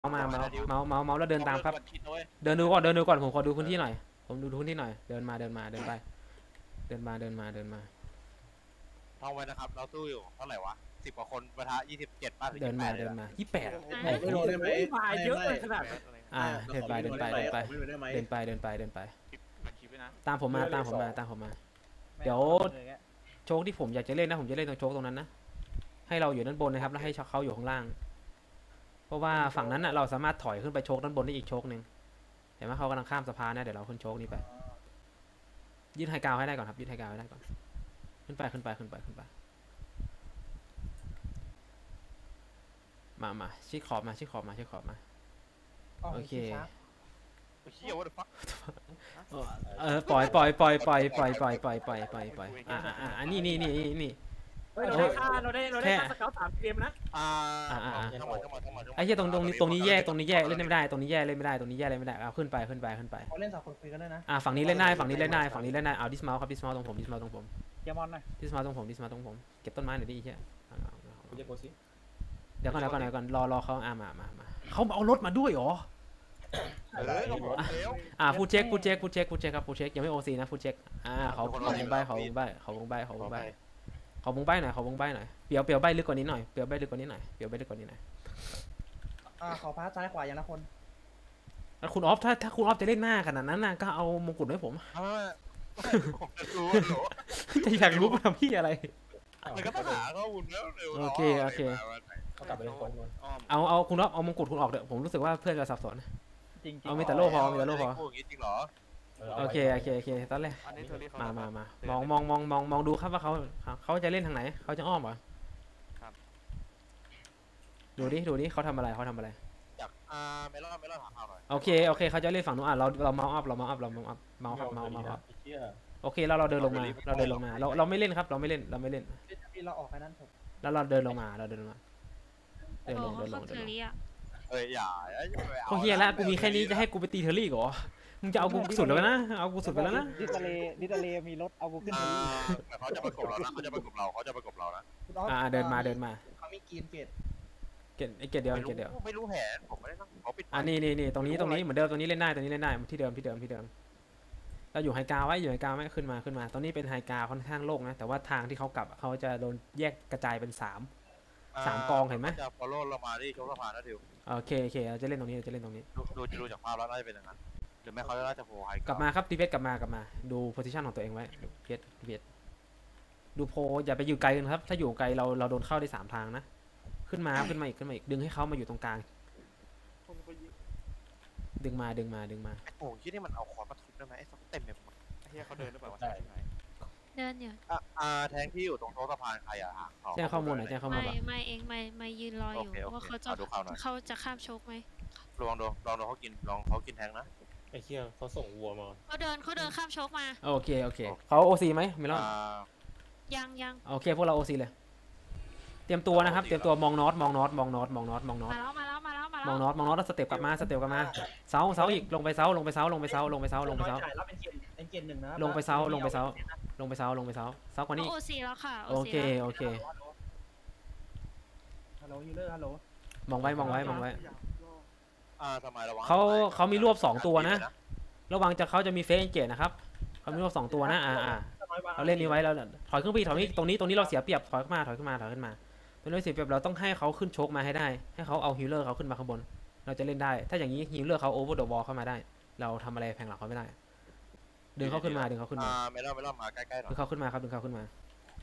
เมาแล้วเดินตามครับเดินดูก่อนผมขอดูพื้นที่หน่อยผมดูพื้นที่หน่อยเดินไปเดินมาท่องไว้นะครับเราสู้อยู่เท่าไหร่วะ10 กว่าคนประทะ27ป่ะเดินมา28 ไม่โดนได้ไหมมาเยอะเลยขนาดเดินไปตามผมมาเดี๋ยวโชคที่ผมอยากจะเล่นนะผมจะเล่นตรงโชคตรงนั้นนะให้เราอยู่ด้านบนนะครับแล้วให้เขาอยู่ข้างล่างเพราะว่าฝั่งนั้นเราสามารถถอยขึ้นไปโชคด้านบนได้อีกโชคหนึ่งเห็นไหมเขากำลังข้ามสะพานนะเดี๋ยวเราขึ้นโชคนี้ไปยืดไฮกราวให้ได้ก่อนครับยืดไฮกราวให้ได้ก่อนขึ้นไปมาชี้ขอบมาโอเคปล่อยอันนี้เราได้สเกล3 เกมนะทั้งหมดไอ้เหี้ยตรงนี้แย่เล่นไม่ได้ตรงนี้แย่เล่นไม่ได้เอาขึ้นไปเขาเล่น2 คนคุยกันด้วยนะฝั่งนี้เล่นได้เอาดิสมาครับดิสมาตรงผมเกมอนหน่อยดิสมาตรงผมเก็บต้นไม้หน่อยดิเหี้ยเดี๋ยวก่อนรอเขามาเขาเอารถมาด้วยเหรอฟูเช็คครับฟูเช็คยังไม่โอซีนะฟูเช็คเขาวงใบหน่อยเปียวใบลึกกว่านี้หน่อยขอพาซ้ายขวาอย่างละคนแล้วคุณออฟถ้าคุณออฟจะเล่นหน้าขนาดนั้นก็เอามงกุฎให้ผมจะอยากรู้ว่าทำพี่อะไรมันก็ปัญหาข้อมูลแล้วโอเคเขากลับไปเล่นโค้งเอาคุณออฟเอามงกุฎคุณออกเดี๋ยวผมรู้สึกว่าเพื่อนจะสับสนจริงเอามีแต่โล่พอจริงเหรอโอเคตอนแรกมองดูครับว่าเขาจะเล่นทางไหนเขาจะอ้อมเหรอดูดิเขาทำอะไรจากเมลอนหาข่าวหน่อยโอเคเขาจะเล่นฝั่งนู้นเราเมาส์อัพโอเคแล้วเราเดินลงมาเราไม่เล่นครับเราไม่เล่นเราออกไปนั้นผมแล้วเราเดินลงมาเดินลงอย่าเขาเฮียแล้วกูมีแค่นี้จะให้กูไปตีเทอรี่เหรอมึงจะเอากูสุดแล้วนะเอากูสุดไปแล้วนะดิทะเลมีรถเอากูขึ้นเขาจะประกบเรานะเดินมาเขามีกีนเกตเดียวไม่รู้แผนผมไม่ได้ต้องเขาปิดนี่ตรงนี้เหมือนเดิมตรงนี้เล่นได้ที่เดิมเราอยู่ไฮกราวไว้ขึ้นมาตอนนี้เป็นไฮกราวค่อนข้างโล่งนะแต่ว่าทางที่เขากลับเขาจะโดนแยกกระจายเป็น3กองเห็นไหมจะ follow เรามาที่โชว์สะพานนะทิวโอเคเราจะเล่นตรงนี้ดูจากภาพแล้วน่าจะเป็นอย่างนั้นหรือไม่เขาจะโผล่ไฮกลับมาครับทีเวสกลับมาดูโพซิชันของตัวเองไว้ทีเวสดูโพอย่าไปอยู่ไกลกันครับถ้าอยู่ไกลเราโดนเข้าได้3 ทางนะขึ้นมาอีกดึงให้เขามาอยู่ตรงกลางดึงมาไอ้โป่งที่นี่มันเอาคอร์สมาทุบได้ไหมไอ้สักเต็มเลยไอ้เหี้ยเขาเดินหรือเปล่าวะเดินอยู่แทงที่อยู่ตรงโต๊ะสะพานใครแจ้งข้อมูลหน่อยไม่เองไม่ยืนรออยู่ว่าเขาจะข้ามโชคไหมลองดูเขากินแทงนะไอ้เหี้ยเขาส่งวัวมาเขาเดินข้ามโชคมาโอเคเขาโอซีไหมไม่รอดยังโอเคพวกเราโอซีเลยเตรียมตัวนะครับมองน็อตมาแล้วมองน็อตแล้วสเต็ปกลับมาเสาอีกลงไปเสาแล้วเป็นเกณฑ์1นะลงไปเสากว่านี้โอซีแล้วค่ะโอเคฮัลโหลยูเลอร์ฮัลโหลมองไว้ทำไมระวังเขามีรวบ2 ตัวนะระวังเขาจะมีเฟสเกตนะครับเขามีรวบ2 ตัวนะเราเล่นนี้ไว้เราถอยขึ้นไปตรงนี้เราเสียเปรียบถอยขึ้นมาตรงนี้เสียเปรียบเราต้องให้เขาขึ้นโชคมาให้ได้ให้เขาเอาฮิลเลอร์เขาขึ้นมาข้างบนเราจะเล่นได้ถ้าอย่างนี้ฮิลเลอร์เขาโอเวอร์เดอะวอลเข้ามาได้เราทำอะไรแพงหลังเขาไม่ได้ดึงเขาขึ้นมาไม่เล่ามาใกล้ๆหน่อยดึงเขาขึ้นมาดึงเขาไม่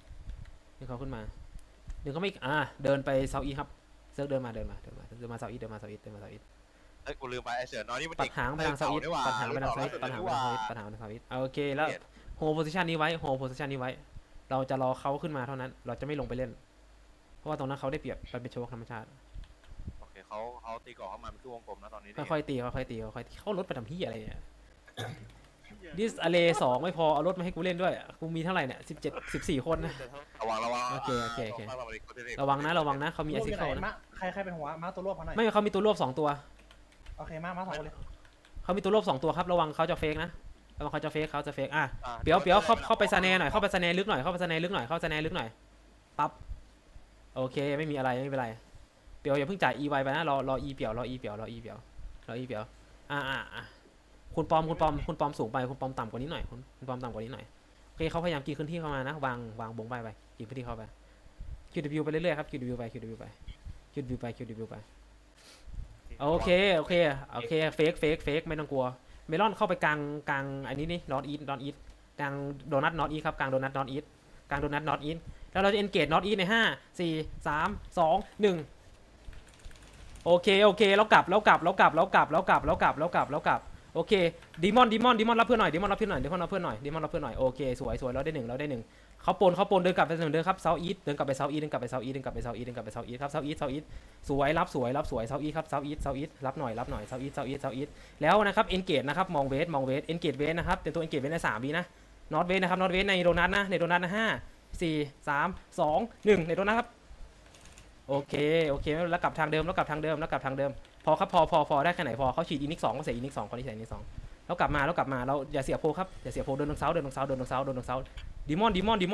เดินไปเซาอีครับเซิร์ฟเดินมาเซาอีกูลืมไปไอเสือน้อยนี่มันปัดหางไปทางเซาอีปัดหางไปทางเซาอีโอเคแล้วโฮโพซิชันนี้ไว้เราจะรอเขาขึ้นมาเท่านั้นเราจะไม่ลงไปเล่นเพราะว่าตรงนั้นเขาได้เปรียบไปเป็นโชว์ธรรมชาติโอเคเขาตีก่อเข้ามาเป็นวงกลมนะตอนนี้ค่อยๆตีเขาลดไปทำที่อะไรเนี่ยดิสอะเล2ไม่พอเอารถมาให้กูเล่นด้วยกูมีเท่าไหร่เนี่ย14 คนนะระวังโอเคระวังนะเขามีแอซิเคิลนะใครเป็นหัวมาตัวรวบเขาหน่อยไม่เขามีตัวรวบ2 ตัวโอเคมา2 ตัวเลยเขามีตัวรวบ2 ตัวครับระวังเขาจะเฟกนะเขาจะเฟกเปียวเข้าไปสแนหน่อยเข้าไปสแนลึกหน่อยปั๊บโอเคไม่มีอะไรไม่เป็นไรเปียวอย่าเพิ่งจ่าย E ไวไปนะรอ E เปียวรอ E เปียวคุณปอมสูงไปคุณปอมต่ำกว่านี้หน่อยคุณปอมต่ำกว่านี้หน่อยโอเคเขาพยายามกินพื้นที่เข้ามานะวางบงไปกินพื้นที่เข้าไป QW ไปเรื่อยๆครับ QW ไปโอเคเฟกไม่ต้องกลัวเมลอนเข้าไปกลางอันนี้นี่นอตอีทกลางโดนัทนอตอีทครับกลางโดนัทนอตอีทแล้วเราจะเอนเกจนอตอีทใน5 4 3 2 1โอเคแล้วกลับโอเคดีมอนรับเพื่อนหน่อยโอเคสวยเราได้หนึ่งเขาปนเดินกลับไปเดินครับเซาอีทเดินกลับไปเซาอีทครับเซาอีทสวยรับเซาอีทครับเซาอีทรับหน่อยเซาอีทแล้วนะครับเอนเกจนะครับมองเวสเอนเกจเวสนะครับเป็นตัวเอนเกจเวสใน3วินะนอตเวสนะครับนอตเวสในโดนัทนะ5 4 3 2 1ในโดนัทครับโอเคแล้วกลับทางเดิมพอครับพอได้แค่ไหนพอเขาฉีดอินิก2ก็เสียอินิก2คนที่ใส่อินิก2แล้วกลับมาเราอย่าเสียโพครับอย่าเสียโพเดินลงเสาดีมอน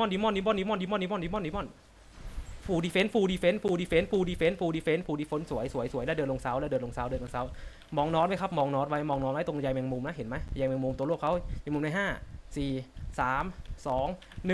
ฟูดีเฟนสวยแล้วเดินลงเสามองน็อตไว้ครับมองน็อตไว้ตรงใยแมงมุมนะเห็นไหมใยแมงมุมตัวลูกเขาใยแมงมุมใน5 4 3 2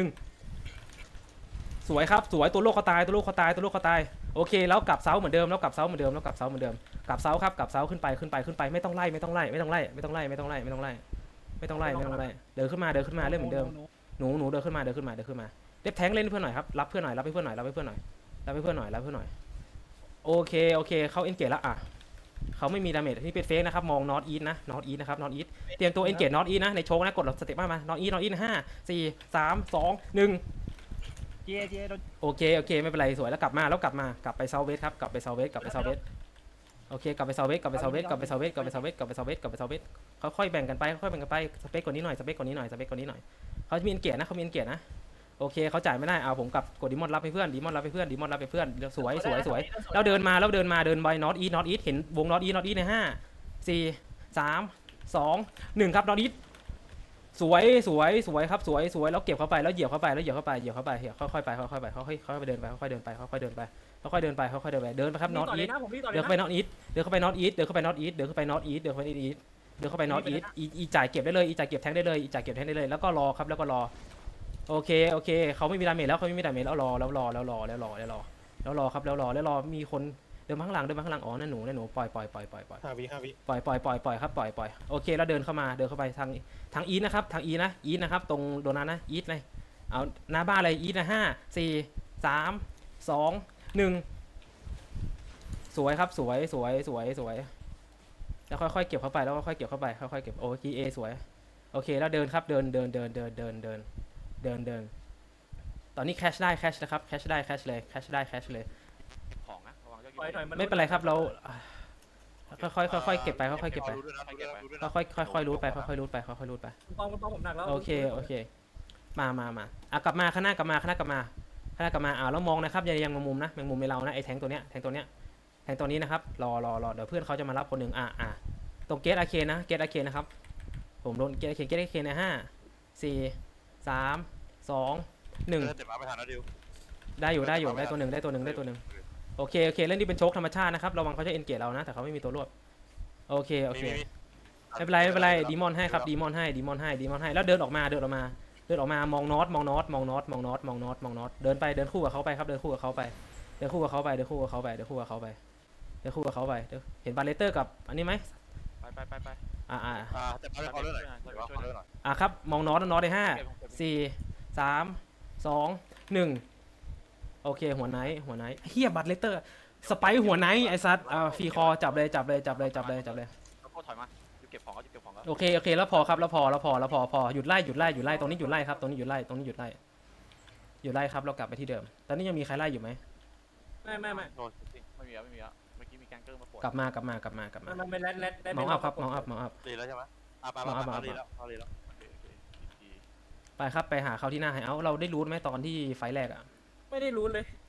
1สวยครับสวยตัวลูกเขาตายโอเคแล้วกลับเสาเหมือนเดิมกลับเสาครับกลับเสาขึ้นไปไม่ต้องไล่เดินขึ้นมาเล่นเหมือนเดิมหนูเดินขึ้นมาเล็บแทงเล่นเพื่อนหน่อยครับรับเพื่อนหน่อยโอเคเขาเอ็นเกตแล้วอ่ะเขาไม่มีดาเมจนี่เป็นเฟกนะครับมองนอตอีทนะครับนอตอีทเตรียมตัวเอ็นเกตนอตอีทนะในโชว์นะกดสเต็ปมานอตอีท5 4 3 2 1โอเคไม่เป็นไรสวยแล้วกลับไปเซาเวสครับกลับไปเซาเวสโอเคกลับไปเซาเวสค่อยๆแบ่งกันไปสเปคกว่านี้หน่อยเขามีเอ็นเกตนะโอเคเขาจ่ายไม่ได้เอาผมกดดีมอนรับให้เพื่อนสวยแล้วเดินไปนอตอีทเห็นวงนอตอีทใน5 4 3 2 1ครับนอตอีทสวยครับสวยแล้วเก็บเข้าไปแล้วเหยียบเข้าไปค่อยๆเดินไปเดินไปครับนอตอีทเดินเข้าไปนอตอีทอีจ่ายเก็บได้เลยอีจ่ายเก็บแทงได้เลยแล้วก็รอครับโอเคเขาไม่มีดาเมจแล้วรอครับมีคนเดินมาข้างหลังอ๋อนั่นหนูปล่อย 5 วิครับโอเคแล้วเดินเข้าไปทางอีทนะครับอีทนะครับตรงโดนัทนะอีทเลยเอาหน้าบ้านเลยอีทนะ5 4 3 2 1สวยครับสวยแล้วค่อยๆเก็บเข้าไปค่อยๆเก็บโอเคสวยโอเคแล้วเดินครับเดินตอนนี้แคชได้นะครับแคชเลยของนะระวังเจ้าไม่เป็นไรครับเราค่อยๆเก็บไปค่อยๆรูดไปผมหนักแล้วโอเคมากลับมาข้างหน้ากลับมาแล้วมองนะครับยังมุมนะแมงมุมในเรานะไอ้แทงตัวเนี้ยนะครับรอเดี๋ยวเพื่อนเขาจะมารับคนหนึ่งตรงเกตอาเคนนะครับผมโดนเกตอาเคนใน5 4 3 2 1ได้อยู่ได้ตัวหนึ่งโอเคเล่นที่เป็นโชคธรรมชาตินะครับระวังเขาจะเอ็นเกตเรานะแต่เขาไม่มีตัวรวบโอเคไม่เป็นไรดีมอนให้ครับดีมอนให้แล้วเดินออกมามองน็อตเดินคู่กับเขาไปครับเดินคู่กับเขาไปเห็นบาเลเตอร์กับอันนี้ไหมไปแต่ไปเขาเรื่องหน่อยครับมองน็อตใน5 4 3 2 1โอเคหัวไนท์เฮียบัตเลเตอร์สไปหัวไนท์ไอซัดฟรีคอจับเลยแล้วก็ถอยมาเก็บของก็โอเคแล้วพอครับแล้วพอหยุดไล่ตรงนี้หยุดไล่ครับหยุดไล่ครับเรากลับไปที่เดิมตอนนี้ยังมีใครไล่อยู่ไหมไม่โดนไม่มีแล้วเมื่อกี้มีแกงเกอร์มาปวดกลับมาไม่แรดมองอัพครับมองอัพดีแล้วใช่ไหมดีแล้วไปครับไปหาเขาที่หน้าไฮเอาท์เราได้รู้ไหมตอนที่ไฟแรกไม่ได้รู้เลย